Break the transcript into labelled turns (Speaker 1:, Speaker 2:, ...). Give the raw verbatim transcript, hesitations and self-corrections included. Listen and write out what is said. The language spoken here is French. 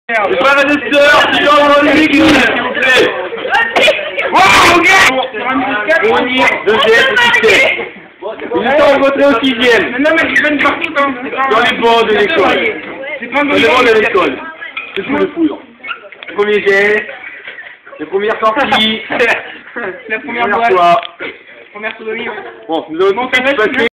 Speaker 1: Les frères et les sœurs, qui sont dans l'église, s'il vous plaît. Waouh, gars! Premier, deuxième, sixième. Ils sont rencontrés au sixième.
Speaker 2: Non, mais ils viennent partout dans,
Speaker 1: Dans les bancs de l'école. Dans les bancs de l'école. C'est tout de foudre. Le premier jet. La première sortie.
Speaker 2: la première
Speaker 1: fois.
Speaker 2: Première sodomie, ouais.
Speaker 1: Bon, nous avons tout de suite passé.